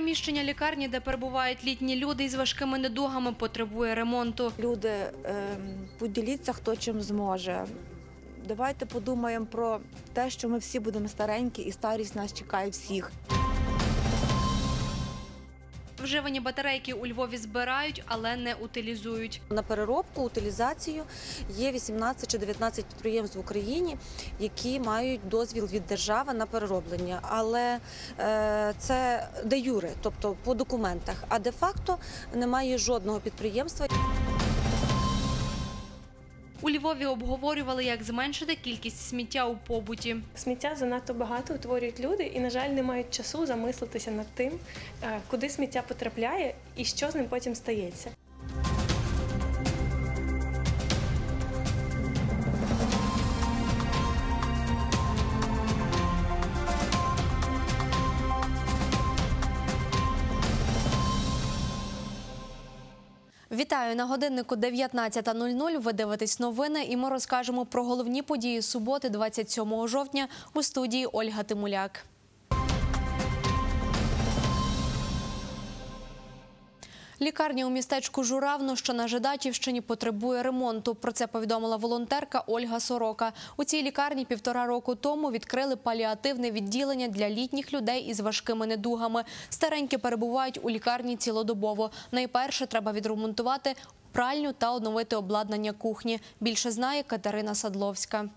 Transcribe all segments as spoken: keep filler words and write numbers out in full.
Приміщення лікарні, де перебувають літні люди із важкими недугами, потребує ремонту. Люди, е, поділіться, хто чим зможе. Давайте подумаємо про те, що ми всі будемо старенькі і старість нас чекає всіх. Вживані батарейки у Львові збирають, але не утилізують. На переробку, утилізацію є вісімнадцять чи дев'ятнадцять підприємств в Україні, які мають дозвіл від держави на перероблення. Але е, це де юре, тобто по документах, а де-факто немає жодного підприємства. У Львові обговорювали, як зменшити кількість сміття у побуті. Сміття занадто багато утворюють люди і, на жаль, не мають часу замислитися над тим, куди сміття потрапляє і що з ним потім стається. Вітаю! На годиннику дев'ятнадцята нуль нуль. Ви дивитесь новини і ми розкажемо про головні події суботи, двадцять сьомого жовтня, у студії Ольга Тимуляк. Лікарня у містечку Журавно, що на Жидачівщині, потребує ремонту. Про це повідомила волонтерка Ольга Сорока. У цій лікарні півтора року тому відкрили паліативне відділення для літніх людей із важкими недугами. Старенькі перебувають у лікарні цілодобово. Найперше треба відремонтувати пральню та оновити обладнання кухні. Більше знає Катерина Садловська.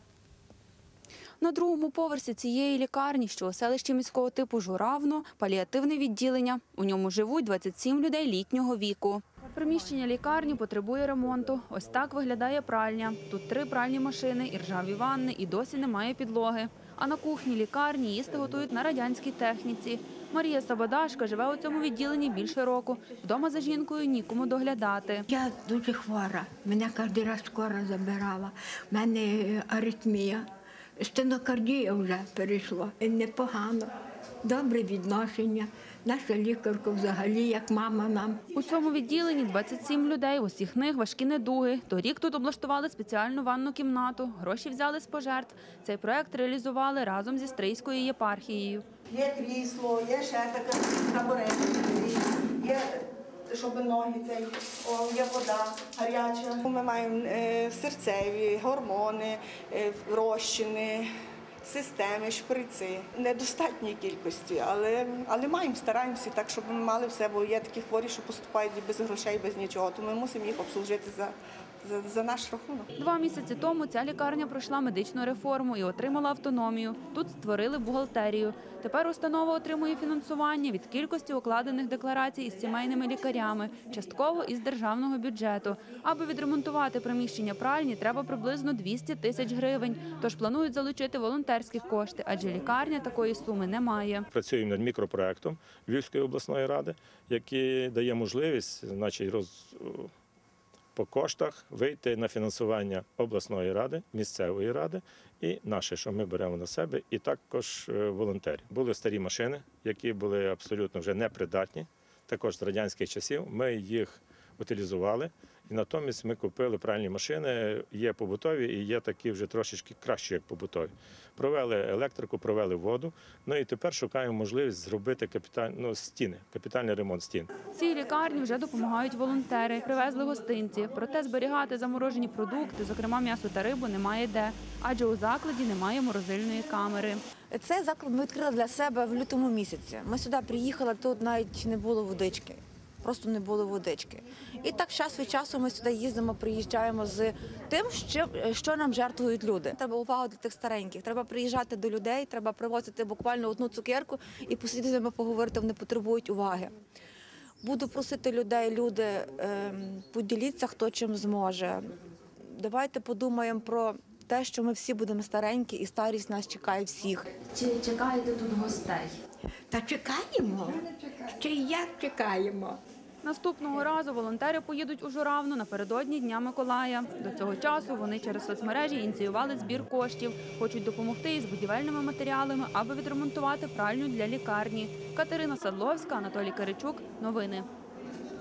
На другому поверсі цієї лікарні, що у селищі міського типу Журавно, паліативне відділення. У ньому живуть двадцять сім людей літнього віку. Приміщення лікарні потребує ремонту. Ось так виглядає пральня. Тут три пральні машини і ржаві ванни, і досі немає підлоги. А на кухні лікарні їсти готують на радянській техніці. Марія Сабадашка живе у цьому відділенні більше року. Вдома за жінкою нікому доглядати. Я дуже хвора. Мене кожен раз скоро забирала. У мене аритмія. Стенокардія вже перейшла. Непогано, добре відношення. Наша лікарка взагалі, як мама нам. У цьому відділенні двадцять сім людей, усіх них важкі недуги. Торік тут облаштували спеціальну ванну кімнату, гроші взяли з пожертв. Цей проект реалізували разом зі Стрийською єпархією. Є крісло, є ще така табуретка, є, щоб ноги цей, о, є вода гаряча. Ми маємо е, серцеві, гормони, е, розчини, системи, шприци. Недостатньої кількості, але, але маємо, стараємося так, щоб ми мали все, бо є такі хворі, що поступають без грошей, без нічого, то ми мусимо їх обслужити за За, за наш рахунок. Два місяці тому ця лікарня пройшла медичну реформу і отримала автономію. Тут створили бухгалтерію. Тепер установа отримує фінансування від кількості укладених декларацій із сімейними лікарями, частково із державного бюджету. Аби відремонтувати приміщення пральні, треба приблизно двісті тисяч гривень. Тож планують залучити волонтерські кошти, адже лікарня такої суми не має. Працюємо над мікропроектом Львівської обласної ради, який дає можливість, значить, роз... по коштах вийти на фінансування обласної ради, місцевої ради і наше, що ми беремо на себе, і також волонтерів. Були старі машини, які були абсолютно вже непридатні, також з радянських часів. Ми їх утилізували, і натомість ми купили пральні машини, є побутові і є такі вже трошечки кращі, як побутові. Провели електрику, провели воду, ну і тепер шукаємо можливість зробити капіталь... ну, стіни, капітальний ремонт стін. Цій лікарні вже допомагають волонтери, привезли гостинці. Проте зберігати заморожені продукти, зокрема м'ясо та рибу, немає де, адже у закладі немає морозильної камери. Цей заклад ми відкрили для себе в лютому місяці. Ми сюди приїхали, тут навіть не було водички. Просто не було водички. І так час від часу ми сюди їздимо, приїжджаємо з тим, що, що нам жертвують люди. Треба увагу для тих стареньких. Треба приїжджати до людей, треба привозити буквально одну цукерку і посидіти з ними поговорити, вони потребують уваги. Буду просити людей, люди, поділіться, хто чим зможе. Давайте подумаємо про те, що ми всі будемо старенькі і старість нас чекає всіх. Чи чекаєте тут гостей? Та чекаємо, ще й як чекаємо. Наступного разу волонтери поїдуть у Журавно напередодні Дня Миколая. До цього часу вони через соцмережі ініціювали збір коштів. Хочуть допомогти із будівельними матеріалами, аби відремонтувати пральню для лікарні. Катерина Садловська, Анатолій Киричук. Новини.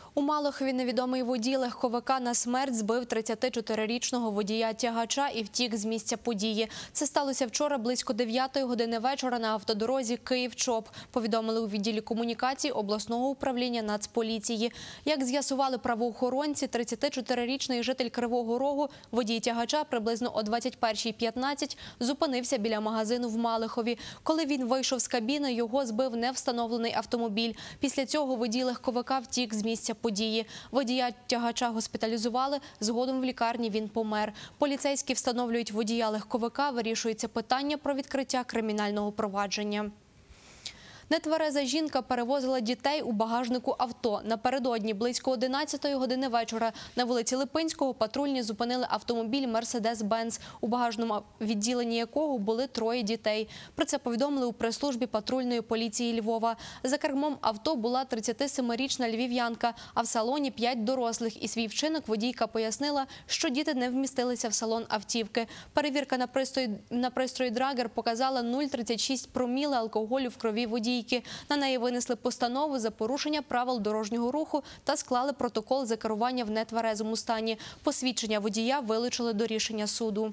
У Малахові невідомий водій легковика на смерть збив тридцятичотирирічного водія тягача і втік з місця події. Це сталося вчора близько дев'ятої години вечора на автодорозі Київ-Чоп, повідомили у відділі комунікацій обласного управління Нацполіції. Як з'ясували правоохоронці, тридцятичотирирічний житель Кривого Рогу, водій тягача, приблизно о двадцять першій п'ятнадцять зупинився біля магазину в Малахові. Коли він вийшов з кабіни, його збив невстановлений автомобіль. Після цього водій легковика втік з місця події. Водія тягача госпіталізували, згодом в лікарні він помер. Поліцейські встановлюють водія легковика, вирішується питання про відкриття кримінального провадження. Нетвереза жінка перевозила дітей у багажнику авто. Напередодні близько одинадцятої години вечора на вулиці Липинського патрульні зупинили автомобіль «Мерседес-Бенц», у багажному відділенні якого були троє дітей. Про це повідомили у прес-службі патрульної поліції Львова. За кермом авто була тридцятисемирічна львів'янка, а в салоні п'ять дорослих. І свій вчинок водійка пояснила, що діти не вмістилися в салон автівки. Перевірка на пристрої, на пристрої Драгер показала нуль цілих тридцять шість проміле алкоголю в крові водійки. На неї винесли постанову за порушення правил дорожнього руху та склали протокол за керування в нетверезому стані. Посвідчення водія вилучили до рішення суду.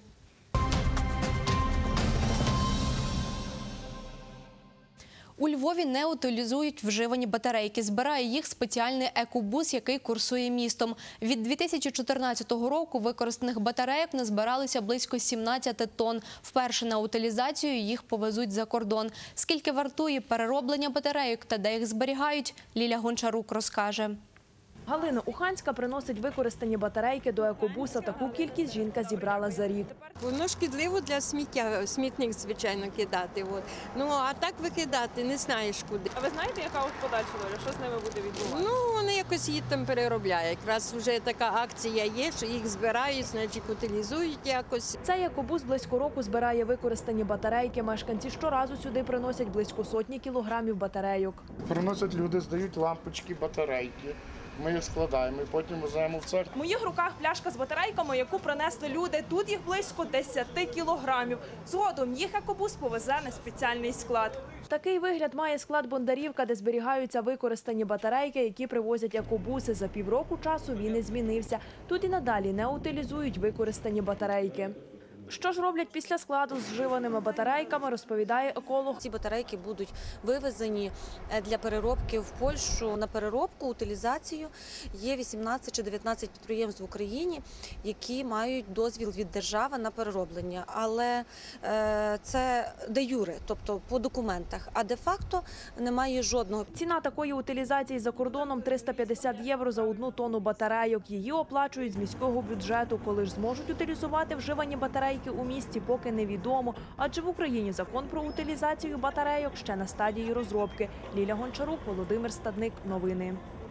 У Львові не утилізують вживані батарейки. Збирає їх спеціальний екобус, який курсує містом. Від дві тисячі чотирнадцятого року використаних батарейок назбиралося близько сімнадцяти тонн. Вперше на утилізацію їх повезуть за кордон. Скільки вартує перероблення батарейок та де їх зберігають, Ліля Гончарук розкаже. Галина Уханська приносить використані батарейки до екобуса. Таку кількість жінка зібрала за рік. Воно шкідливо для сміття, смітник, звичайно, кидати. От. Ну, а так викидати не знаєш куди. А ви знаєте, яка от подальша доля? Що з ними буде відбуватися? Ну, вони якось їх там переробляють. Якраз вже така акція є, що їх збирають, значить, утилізують якось. Цей екобус близько року збирає використані батарейки. Мешканці щоразу сюди приносять близько сотні кілограмів батарейок. Приносять люди, здають лампочки, батарейки. Ми їх складаємо і потім веземо в цех. В моїх руках пляшка з батарейками, яку принесли люди. Тут їх близько десяти кілограмів. Згодом їх екобус повезе на спеціальний склад. Такий вигляд має склад Бондарівка, де зберігаються використані батарейки, які привозять екобуси. За півроку часу він не змінився. Тут і надалі не утилізують використані батарейки. Що ж роблять після складу з вживаними батарейками, розповідає еколог. Ці батарейки будуть вивезені для переробки в Польщу. На переробку, утилізацію є вісімнадцять чи дев'ятнадцять підприємств в Україні, які мають дозвіл від держави на перероблення. Але це де юре, тобто по документах, а де-факто немає жодного. Ціна такої утилізації за кордоном – триста п'ятдесят євро за одну тонну батарейок. Її оплачують з міського бюджету. Коли ж зможуть утилізувати вживані батарейки у місті, поки невідомо. Адже в Україні закон про утилізацію батарейок ще на стадії розробки. Ліля Гончарук, Володимир Стадник. Новини.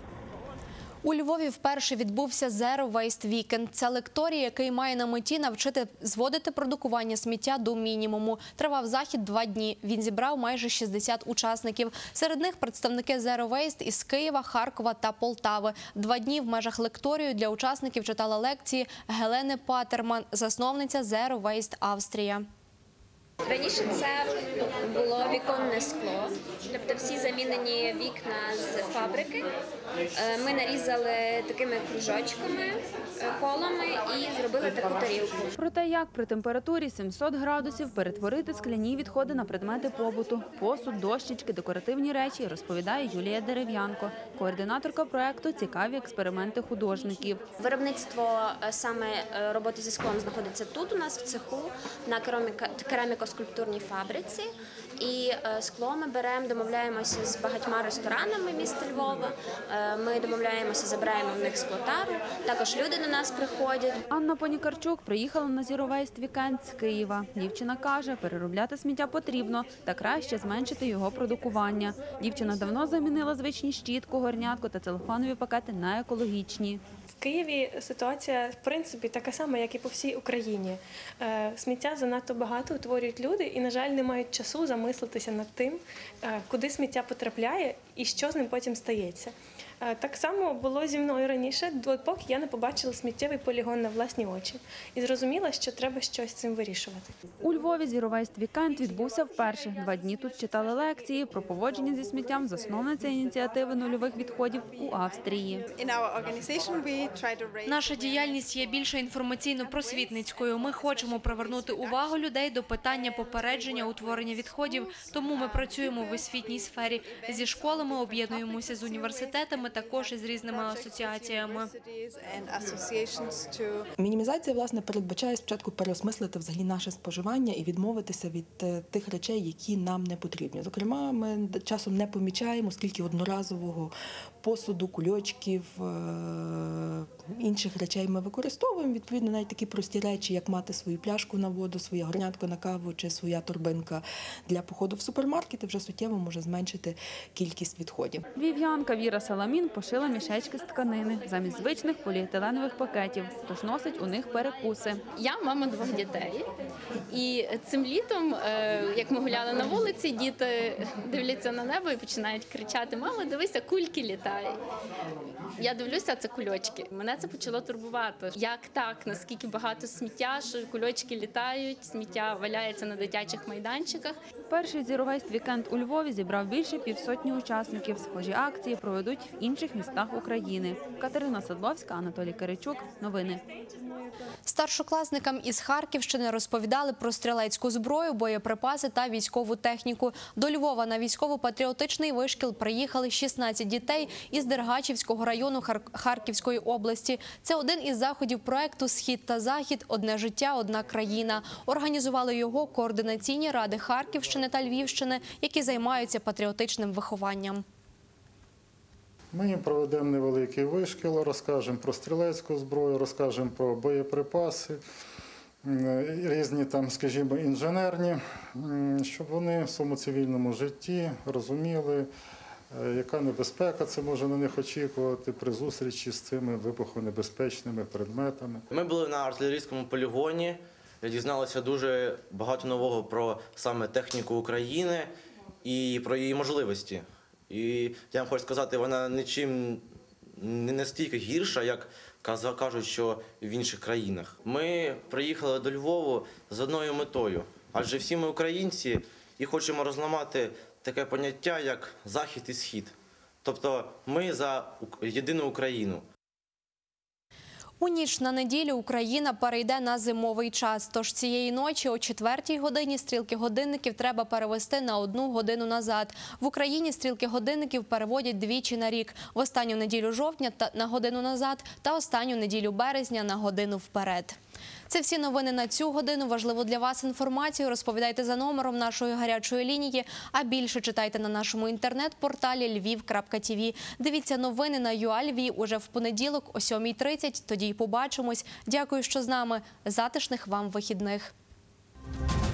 У Львові вперше відбувся Zero Waste Weekend. Це лекторій, який має на меті навчити зводити продукування сміття до мінімуму. Тривав захід два дні. Він зібрав майже шістдесят учасників. Серед них представники Zero Waste із Києва, Харкова та Полтави. Два дні в межах лекторію для учасників читала лекції Гелени Патерман, засновниця Zero Waste Австрія. Раніше це було віконне скло, тобто всі замінені вікна з фабрики. Ми нарізали такими кружочками, колами і зробили таку тарілку. Про те, як при температурі сімсот градусів перетворити скляні відходи на предмети побуту, посуд, дощечки, декоративні речі, розповідає Юлія Дерев'янко, координаторка проєкту «Цікаві експерименти художників». Виробництво саме роботи зі склом знаходиться тут у нас в цеху, на кераміко-скульптурній фабриці. І скло ми беремо, домовляємося з багатьма ресторанами міста Львова. Ми домовляємося, забираємо в них склотару. Також люди до нас приходять. Анна Понікарчук приїхала на Zero Waste Weekend з Києва. Дівчина каже, переробляти сміття потрібно та краще зменшити його продукування. Дівчина давно замінила звичні щітку, горнятку та целофанові пакети на екологічні. В Києві ситуація, в принципі, така сама, як і по всій Україні. Сміття занадто багато утворюють люди і, на жаль, не мають часу замислитися над тим, куди сміття потрапляє і що з ним потім стається. Е, Так само було зі мною раніше, допоки я не побачила сміттєвий полігон на власні очі і зрозуміла, що треба щось з цим вирішувати. У Львові «Зіровейст Вікенд» відбувся вперше. Два дні тут читали лекції про поводження зі сміттям засновниця ініціативи нульових відходів у Австрії. Наша діяльність є більше інформаційно-просвітницькою. Ми хочемо привернути увагу людей до питання попередження утворення відходів, тому ми працюємо в освітній сфері. Зі школами об'єднуємося з університетами, також із різними асоціаціями. Мінімізація, власне, передбачає спочатку переосмислити взагалі наше споживання і відмовитися від е, тих речей, які нам не потрібні. Зокрема, ми часом не помічаємо, скільки одноразового посуду, кульочків, е, інших речей ми використовуємо. Відповідно, навіть такі прості речі, як мати свою пляшку на воду, своє горнятко на каву чи своя торбинка для походу в супермаркети, вже суттєво може зменшити кількість відходів. Львів'янка Віра Саламін пошила мішечки з тканини замість звичних поліетиленових пакетів, тож носить у них перекуси. Я мама двох дітей, і цим літом, е, як ми гуляли на вулиці, діти дивляться на небо і починають кричати: «Мамо, дивися, кульки літають». Я дивлюся, це кульочки. Мене це почало турбувати. Як так? Наскільки багато сміття, що кульочки літають, сміття валяється на дитячих майданчиках. Перший «Зіровейст Вікенд» у Львові зібрав більше півсотні учасників. Схожі акції проведуть в інших містах України. Катерина Садловська, Анатолій Киричук. Новини. Старшокласникам із Харківщини розповідали про стрілецьку зброю, боєприпаси та військову техніку. До Львова на військово-патріотичний вишкіл приїхали шістнадцять дітей із Дергачівського району Хар- Харківської області. Це один із заходів проекту «Схід та Захід. Одне життя, одна країна». Організували його координаційні ради Харківщини та Львівщини, які займаються патріотичним вихованням. Ми їм проведемо невеликий вишкіл, розкажемо про стрілецьку зброю, розкажемо про боєприпаси, різні там, скажімо, інженерні, щоб вони в своєму цивільному житті розуміли, яка небезпека це може на них очікувати при зустрічі з цими вибухонебезпечними предметами. Ми були на артилерійському полігоні, дізналися дуже багато нового про саме техніку України і про її можливості. І я вам хочу сказати, вона нічим не настільки гірша, як кажуть, що в інших країнах. Ми приїхали до Львову з одною метою, адже всі ми українці і хочемо розламати таке поняття, як Захід і Схід. Тобто ми за єдину Україну. У ніч на неділю Україна перейде на зимовий час. Тож цієї ночі о четвертій годині стрілки годинників треба перевести на одну годину назад. В Україні стрілки годинників переводять двічі на рік. В останню неділю жовтня на годину назад та останню неділю березня на годину вперед. Це всі новини на цю годину. Важливу для вас інформацію розповідайте за номером нашої гарячої лінії, а більше читайте на нашому інтернет-порталі львів крапка ті ві. Дивіться новини на ю а Львів уже в понеділок о сьомій тридцять. Тоді й побачимось. Дякую, що з нами. Затишних вам вихідних.